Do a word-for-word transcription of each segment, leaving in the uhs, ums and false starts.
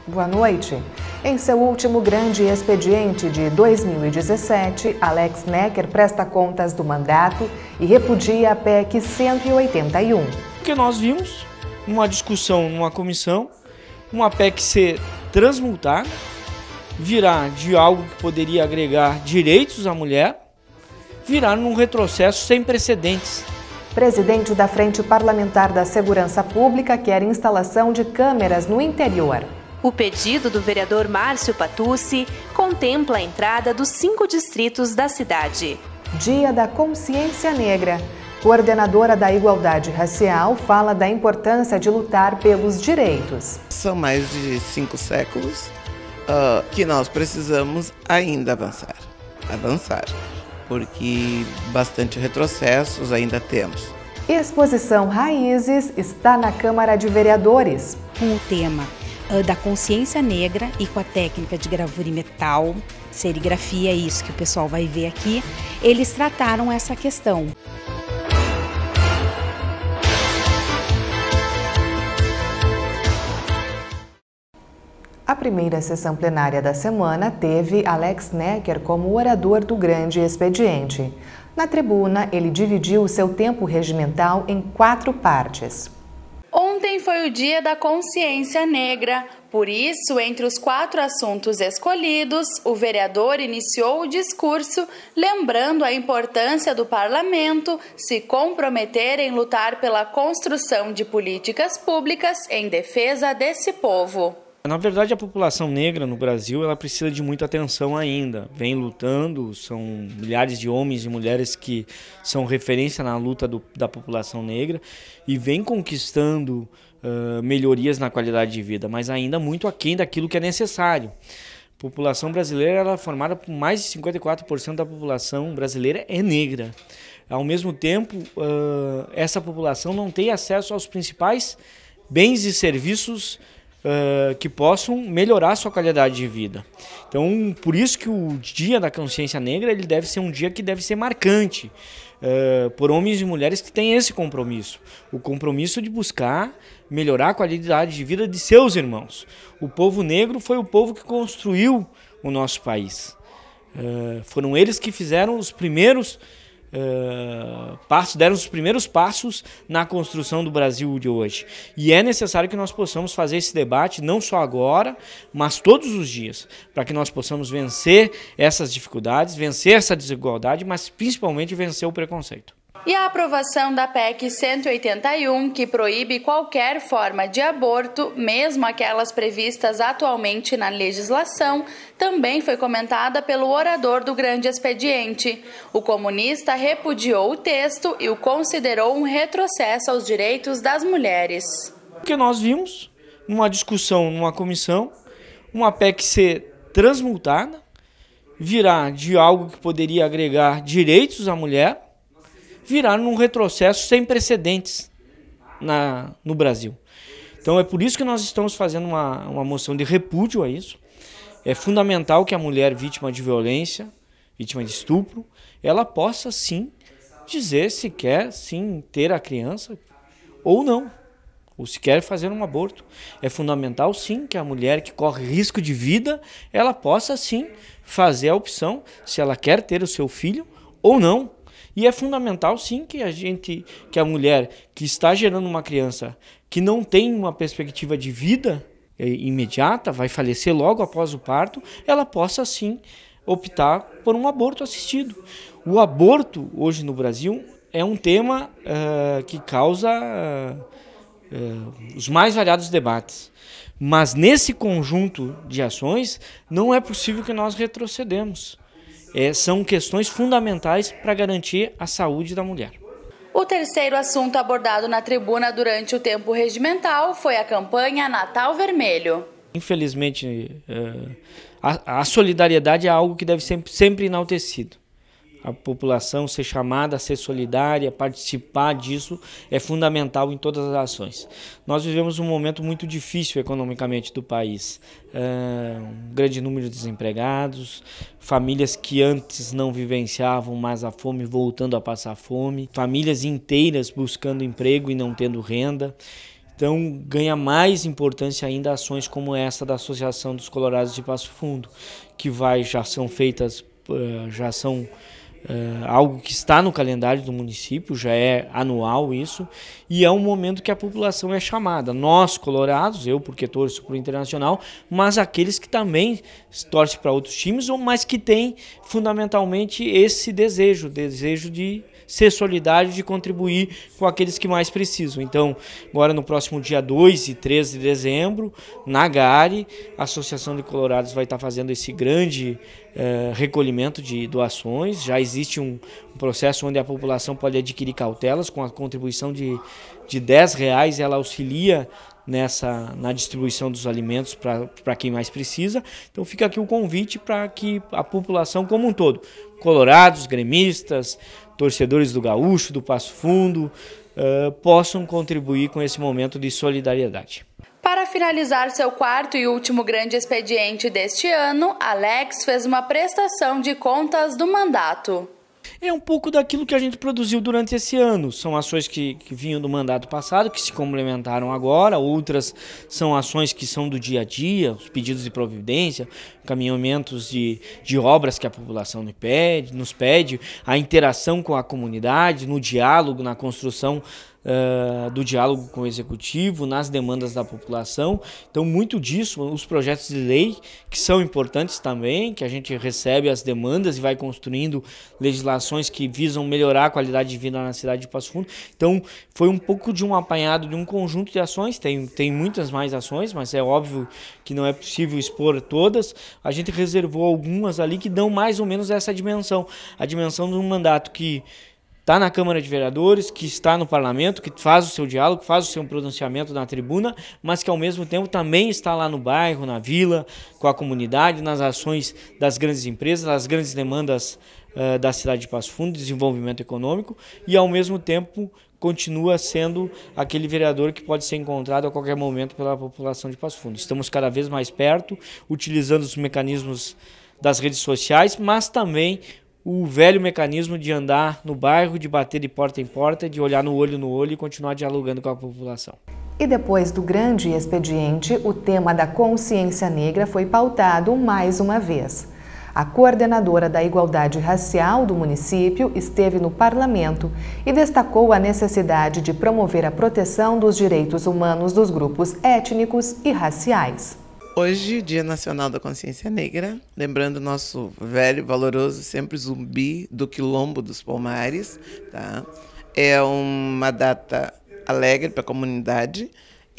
Boa noite. Em seu último grande expediente de dois mil e dezessete, Alex Necker presta contas do mandato e repudia a P E C cento e oitenta e um. O que nós vimos, uma discussão numa comissão, uma P E C ser transmutada, virar de algo que poderia agregar direitos à mulher, virar num retrocesso sem precedentes. Presidente da Frente Parlamentar da Segurança Pública quer instalação de câmeras no interior. O pedido do vereador Márcio Patucci contempla a entrada dos cinco distritos da cidade. Dia da Consciência Negra. Coordenadora da Igualdade Racial fala da importância de lutar pelos direitos. São mais de cinco séculos uh, que nós precisamos ainda avançar. Avançar. Porque bastante retrocessos ainda temos. Exposição Raízes está na Câmara de Vereadores. Com o tema uh, da consciência negra e com a técnica de gravura em metal, serigrafia, isso que o pessoal vai ver aqui, eles trataram essa questão. A primeira sessão plenária da semana teve Alex Necker como orador do grande expediente. Na tribuna, ele dividiu o seu tempo regimental em quatro partes. Ontem foi o Dia da Consciência Negra. Por isso, entre os quatro assuntos escolhidos, o vereador iniciou o discurso lembrando a importância do parlamento se comprometer em lutar pela construção de políticas públicas em defesa desse povo. Na verdade, a população negra no Brasil ela precisa de muita atenção ainda. Vem lutando, são milhares de homens e mulheres que são referência na luta do, da população negra e vem conquistando uh, melhorias na qualidade de vida, mas ainda muito aquém daquilo que é necessário. A população brasileira ela é formada por mais de cinquenta e quatro por cento da população brasileira é negra. Ao mesmo tempo, uh, essa população não tem acesso aos principais bens e serviços Uh, que possam melhorar a sua qualidade de vida. Então, por isso que o Dia da Consciência Negra ele deve ser um dia que deve ser marcante uh, por homens e mulheres que têm esse compromisso. O compromisso de buscar melhorar a qualidade de vida de seus irmãos. O povo negro foi o povo que construiu o nosso país. Uh, foram eles que fizeram os primeiros Uh, passos, deram os primeiros passos na construção do Brasil de hoje. E é necessário que nós possamos fazer esse debate, não só agora, mas todos os dias, para que nós possamos vencer essas dificuldades, vencer essa desigualdade, mas principalmente vencer o preconceito. E a aprovação da P E C cento e oitenta e um, que proíbe qualquer forma de aborto, mesmo aquelas previstas atualmente na legislação, também foi comentada pelo orador do grande expediente. O comunista repudiou o texto e o considerou um retrocesso aos direitos das mulheres. O que nós vimos, numa discussão numa comissão, uma P E C ser transmutada, virar de algo que poderia agregar direitos à mulher, virar num retrocesso sem precedentes na, no Brasil. Então é por isso que nós estamos fazendo uma, uma moção de repúdio a isso. É fundamental que a mulher vítima de violência, vítima de estupro, ela possa sim dizer se quer sim ter a criança ou não, ou se quer fazer um aborto. É fundamental sim que a mulher que corre risco de vida, ela possa sim fazer a opção se ela quer ter o seu filho ou não. E é fundamental, sim, que a gente, que a mulher que está gerando uma criança que não tem uma perspectiva de vida eh, imediata, vai falecer logo após o parto, ela possa, sim, optar por um aborto assistido. O aborto, hoje no Brasil, é um tema uh, que causa uh, uh, os mais variados debates. Mas nesse conjunto de ações, não é possível que nós retrocedemos. É, são questões fundamentais para garantir a saúde da mulher. O terceiro assunto abordado na tribuna durante o tempo regimental foi a campanha Natal Vermelho. Infelizmente, a, a solidariedade é algo que deve ser sempre enaltecido. A população ser chamada a ser solidária, participar disso é fundamental em todas as ações. Nós vivemos um momento muito difícil economicamente do país. É, um grande número de desempregados, famílias que antes não vivenciavam mais a fome voltando a passar fome, famílias inteiras buscando emprego e não tendo renda. Então ganha mais importância ainda ações como essa da Associação dos Colorados de Passo Fundo, que vai, já são feitas, já são Uh, algo que está no calendário do município, já é anual isso, e é um momento que a população é chamada. Nós, colorados, eu porque torço para o Internacional, mas aqueles que também torcem para outros times, ou mas que têm fundamentalmente esse desejo, desejo de ser solidário, de contribuir com aqueles que mais precisam. Então, agora no próximo dia dois e três de dezembro, na Gare, a Associação de Colorados vai estar fazendo esse grande eh, recolhimento de doações. Já existe um, um processo onde a população pode adquirir cautelas com a contribuição de, de dez reais, ela auxilia nessa, na distribuição dos alimentos para quem mais precisa. Então fica aqui o convite para que a população como um todo, colorados, gremistas, torcedores do Gaúcho, do Passo Fundo, uh, possam contribuir com esse momento de solidariedade. Para finalizar seu quarto e último grande expediente deste ano, Alex fez uma prestação de contas do mandato. É um pouco daquilo que a gente produziu durante esse ano. São ações que, que vinham do mandato passado, que se complementaram agora. Outras são ações que são do dia a dia, os pedidos de providência, encaminhamentos de, de obras que a população nos pede, nos pede, a interação com a comunidade, no diálogo, na construção Uh, do diálogo com o executivo, nas demandas da população. Então, muito disso, os projetos de lei, que são importantes também, que a gente recebe as demandas e vai construindo legislações que visam melhorar a qualidade de vida na cidade de Passo Fundo. Então, foi um pouco de um apanhado de um conjunto de ações, tem, tem muitas mais ações, mas é óbvio que não é possível expor todas. A gente reservou algumas ali que dão mais ou menos essa dimensão, a dimensão de um mandato que está na Câmara de Vereadores, que está no Parlamento, que faz o seu diálogo, faz o seu pronunciamento na tribuna, mas que ao mesmo tempo também está lá no bairro, na vila, com a comunidade, nas ações das grandes empresas, das grandes demandas uh, da cidade de Passo Fundo, desenvolvimento econômico, e ao mesmo tempo continua sendo aquele vereador que pode ser encontrado a qualquer momento pela população de Passo Fundo. Estamos cada vez mais perto, utilizando os mecanismos das redes sociais, mas também o velho mecanismo de andar no bairro, de bater de porta em porta, de olhar no olho no olho e continuar dialogando com a população. E depois do grande expediente, o tema da consciência negra foi pautado mais uma vez. A coordenadora da Igualdade Racial do município esteve no parlamento e destacou a necessidade de promover a proteção dos direitos humanos dos grupos étnicos e raciais. Hoje, Dia Nacional da Consciência Negra, lembrando nosso velho, valoroso, sempre zumbi do Quilombo dos Palmares. Tá? É uma data alegre para a comunidade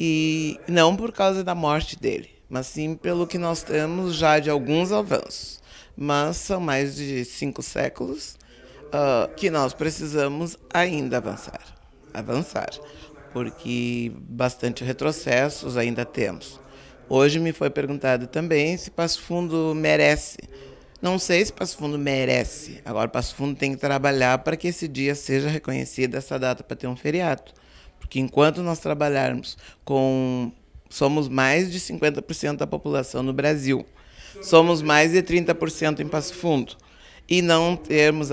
e não por causa da morte dele, mas sim pelo que nós temos já de alguns avanços. Mas são mais de cinco séculos uh, que nós precisamos ainda avançar, avançar, porque bastante retrocessos ainda temos. Hoje me foi perguntado também se Passo Fundo merece. Não sei se Passo Fundo merece. Agora, Passo Fundo tem que trabalhar para que esse dia seja reconhecido, essa data, para ter um feriado. Porque enquanto nós trabalharmos com... Somos mais de cinquenta por cento da população no Brasil. Somos mais de trinta por cento em Passo Fundo. E não termos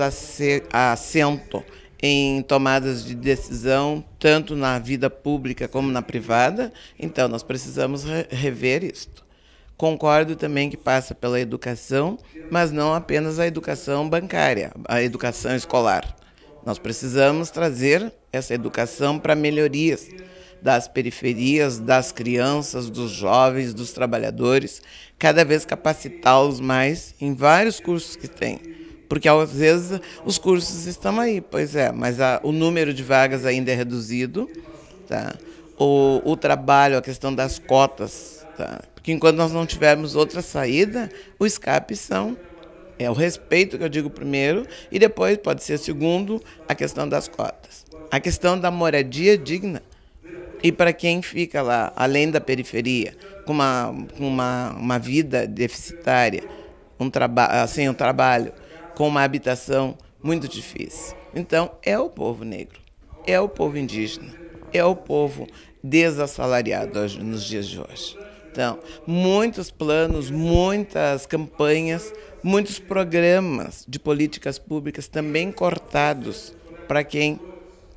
assento em tomadas de decisão, tanto na vida pública como na privada, então nós precisamos re rever isto. Concordo também que passa pela educação, mas não apenas a educação bancária, a educação escolar. Nós precisamos trazer essa educação para melhorias das periferias, das crianças, dos jovens, dos trabalhadores, cada vez capacitá-los mais em vários cursos que tem. Porque às vezes os cursos estão aí, pois é, mas a, o número de vagas ainda é reduzido, tá? o, o trabalho, a questão das cotas, tá? Porque enquanto nós não tivermos outra saída, o escape são, é o respeito que eu digo primeiro, e depois pode ser segundo, a questão das cotas. A questão da moradia digna, e para quem fica lá, além da periferia, com uma, uma, uma vida deficitária, um traba sem um trabalho, com uma habitação muito difícil. Então, é o povo negro, é o povo indígena, é o povo desassalariado hoje, nos dias de hoje. Então, muitos planos, muitas campanhas, muitos programas de políticas públicas também cortados para quem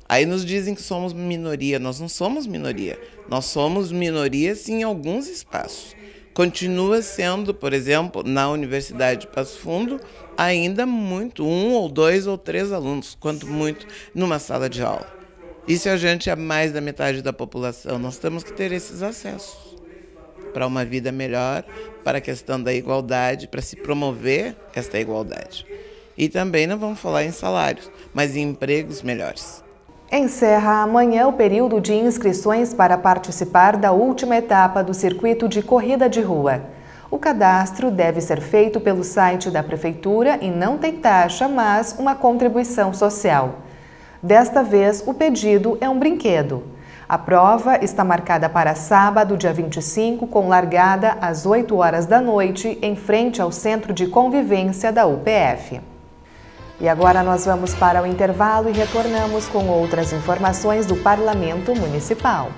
Aí nos dizem que somos minoria. Nós não somos minoria. Nós somos minoria, sim, em alguns espaços. Continua sendo, por exemplo, na Universidade de Passo Fundo, ainda muito, um ou dois ou três alunos, quanto muito, numa sala de aula. E se a gente é mais da metade da população, nós temos que ter esses acessos para uma vida melhor, para a questão da igualdade, para se promover esta igualdade. E também não vamos falar em salários, mas em empregos melhores. Encerra amanhã o período de inscrições para participar da última etapa do circuito de corrida de rua. O cadastro deve ser feito pelo site da Prefeitura e não tem taxa, mas uma contribuição social. Desta vez, o pedido é um brinquedo. A prova está marcada para sábado, dia vinte e cinco, com largada às oito horas da noite, em frente ao Centro de Convivência da U P F. E agora nós vamos para o intervalo e retornamos com outras informações do Parlamento Municipal.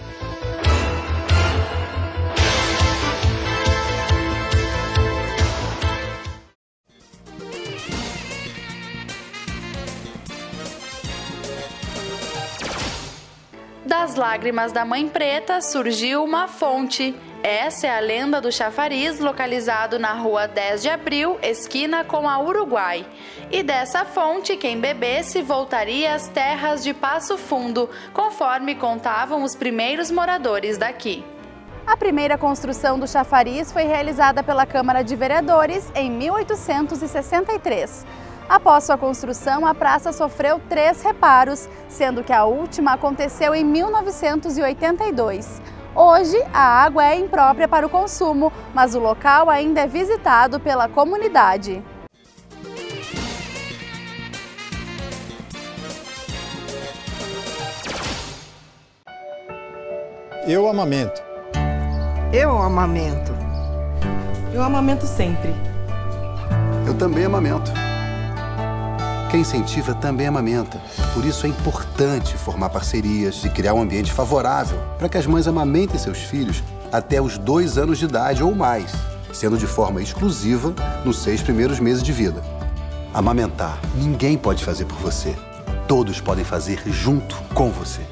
Das lágrimas da Mãe Preta surgiu uma fonte. Essa é a lenda do chafariz localizado na rua dez de abril, esquina com a Uruguai. E dessa fonte, quem bebesse voltaria às terras de Passo Fundo, conforme contavam os primeiros moradores daqui. A primeira construção do chafariz foi realizada pela Câmara de Vereadores em mil oitocentos e sessenta e três. Após sua construção, a praça sofreu três reparos, sendo que a última aconteceu em mil novecentos e oitenta e dois. Hoje, a água é imprópria para o consumo, mas o local ainda é visitado pela comunidade. Eu amamento. Eu amamento. Eu amamento sempre. Eu também amamento. Quem incentiva também amamenta. Por isso é importante formar parcerias e criar um ambiente favorável para que as mães amamentem seus filhos até os dois anos de idade ou mais, sendo de forma exclusiva nos seis primeiros meses de vida. Amamentar, ninguém pode fazer por você. Todos podem fazer junto com você.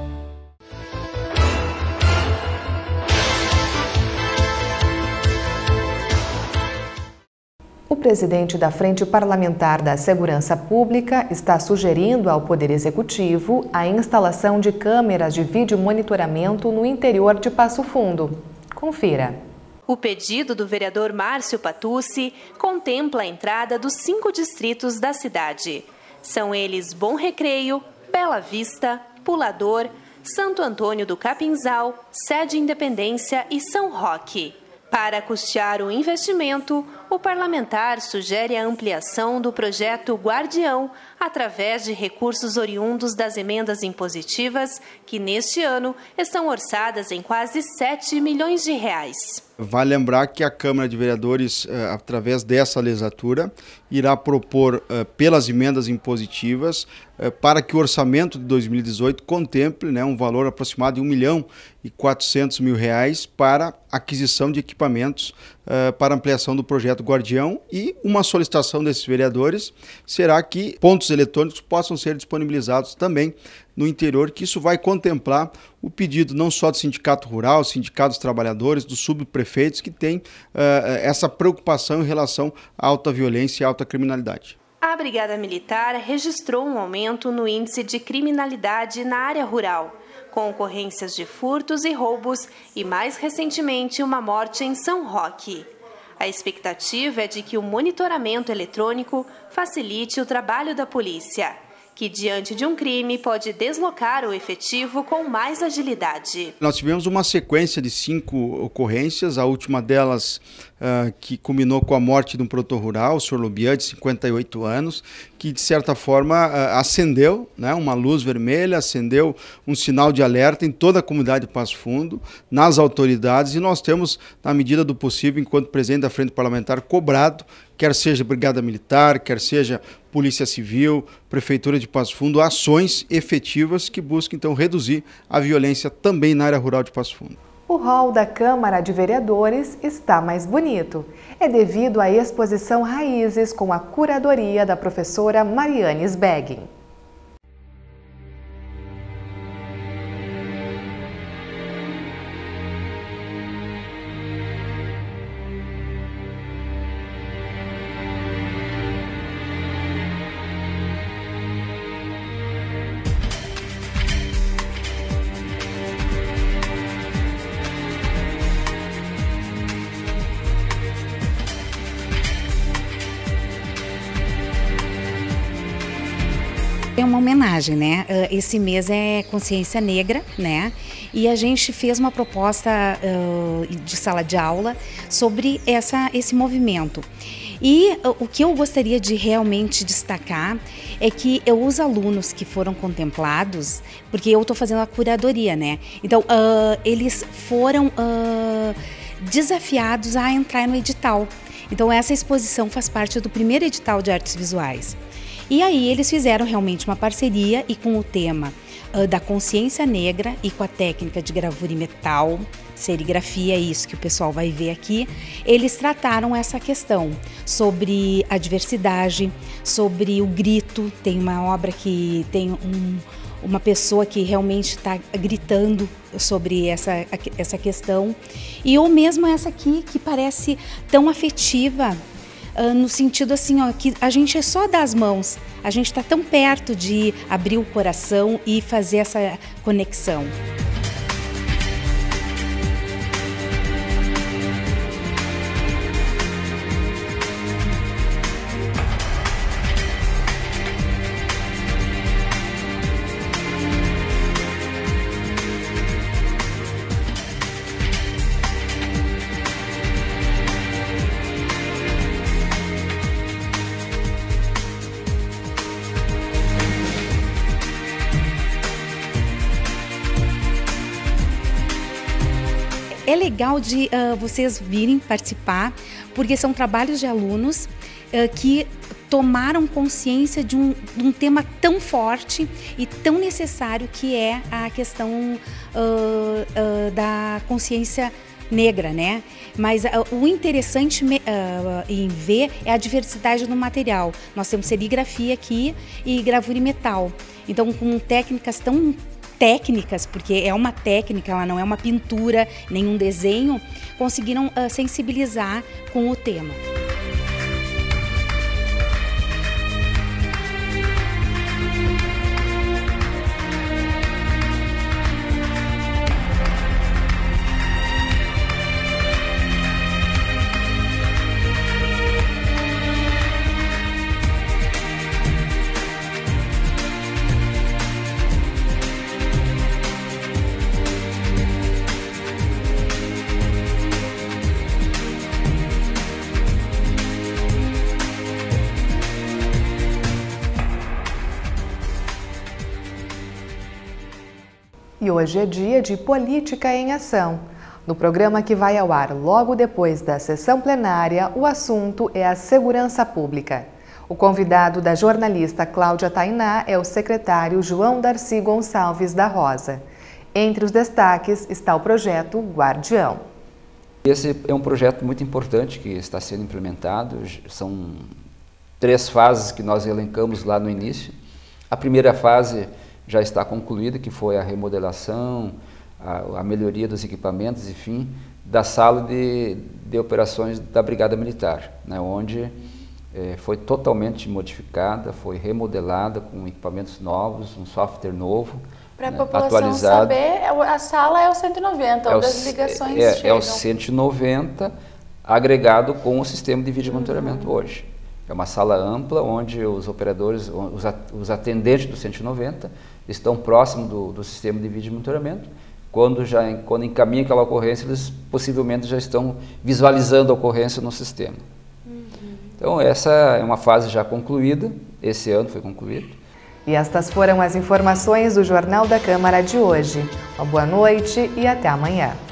O presidente da Frente Parlamentar da Segurança Pública está sugerindo ao Poder Executivo a instalação de câmeras de vídeo monitoramento no interior de Passo Fundo. Confira. O pedido do vereador Márcio Patucci contempla a entrada dos cinco distritos da cidade. São eles Bom Recreio, Bela Vista, Pulador, Santo Antônio do Capinzal, Sede Independência e São Roque. Para custear o investimento, o parlamentar sugere a ampliação do projeto Guardião através de recursos oriundos das emendas impositivas, que neste ano estão orçadas em quase sete milhões de reais. Vale lembrar que a Câmara de Vereadores, através dessa legislatura, irá propor, pelas emendas impositivas, para que o orçamento de dois mil e dezoito contemple, né, um valor aproximado de um milhão e quatrocentos mil reais para aquisição de equipamentos para ampliação do projeto Guardião, e uma solicitação desses vereadores será que pontos eletrônicos possam ser disponibilizados também no interior, que isso vai contemplar o pedido não só do Sindicato Rural, Sindicato dos Trabalhadores, dos subprefeitos, que tem uh, essa preocupação em relação à alta violência e alta criminalidade. A Brigada Militar registrou um aumento no índice de criminalidade na área rural, com ocorrências de furtos e roubos e, mais recentemente, uma morte em São Roque. A expectativa é de que o monitoramento eletrônico facilite o trabalho da polícia, que diante de um crime pode deslocar o efetivo com mais agilidade. Nós tivemos uma sequência de cinco ocorrências, a última delas uh, que culminou com a morte de um produtor rural, o senhor Lubian, de cinquenta e oito anos, que de certa forma uh, acendeu, né, uma luz vermelha, acendeu um sinal de alerta em toda a comunidade de Passo Fundo, nas autoridades, e nós temos, na medida do possível, enquanto presidente da Frente Parlamentar, cobrado, quer seja Brigada Militar, quer seja Polícia Civil, Prefeitura de Passo Fundo, ações efetivas que busquem, então, reduzir a violência também na área rural de Passo Fundo. O hall da Câmara de Vereadores está mais bonito. É devido à exposição Raízes com a curadoria da professora Mariane Sbeggin. É uma homenagem, né? Esse mês é Consciência Negra, né? E a gente fez uma proposta uh, de sala de aula sobre essa, esse movimento. E uh, o que eu gostaria de realmente destacar é que os alunos que foram contemplados, porque eu estou fazendo a curadoria, né? Então, uh, eles foram uh, desafiados a entrar no edital. Então, essa exposição faz parte do primeiro edital de artes visuais. E aí eles fizeram realmente uma parceria e com o tema uh, da consciência negra e com a técnica de gravura em metal, serigrafia, isso que o pessoal vai ver aqui, eles trataram essa questão sobre a diversidade, sobre o grito. Tem uma obra que tem um, uma pessoa que realmente está gritando sobre essa, essa questão, e ou mesmo essa aqui que parece tão afetiva, Uh, no sentido assim, ó, que a gente é só das mãos, a gente está tão perto de abrir o coração e fazer essa conexão. É legal de uh, vocês virem participar, porque são trabalhos de alunos uh, que tomaram consciência de um, de um tema tão forte e tão necessário, que é a questão uh, uh, da consciência negra, né? Mas uh, o interessante uh, em ver é a diversidade do material. Nós temos serigrafia aqui e gravura em metal. Então, com técnicas tão técnicas, porque é uma técnica, ela não é uma pintura, nenhum desenho, conseguiram uh, sensibilizar com o tema. E hoje é dia de Política em Ação. No programa que vai ao ar logo depois da sessão plenária, o assunto é a segurança pública. O convidado da jornalista Cláudia Tainá é o secretário João Darcy Gonçalves da Rosa. Entre os destaques está o projeto Guardião. Esse é um projeto muito importante que está sendo implementado. São três fases que nós elencamos lá no início. A primeira fase já está concluída, que foi a remodelação, a, a melhoria dos equipamentos, enfim, da sala de, de operações da Brigada Militar, né, onde eh, foi totalmente modificada, foi remodelada com equipamentos novos, um software novo, para a né, população atualizado. saber, a sala é o cento e noventa, é onde o, as ligações é, chegam. É o cento e noventa agregado com o sistema de vídeo monitoramento uhum. hoje. É uma sala ampla onde os operadores, os atendentes do cento e noventa estão próximos do, do sistema de vídeo monitoramento. Quando, já, quando encaminha aquela ocorrência, eles possivelmente já estão visualizando a ocorrência no sistema. Uhum. Então essa é uma fase já concluída, esse ano foi concluído. E estas foram as informações do Jornal da Câmara de hoje. Uma boa noite e até amanhã.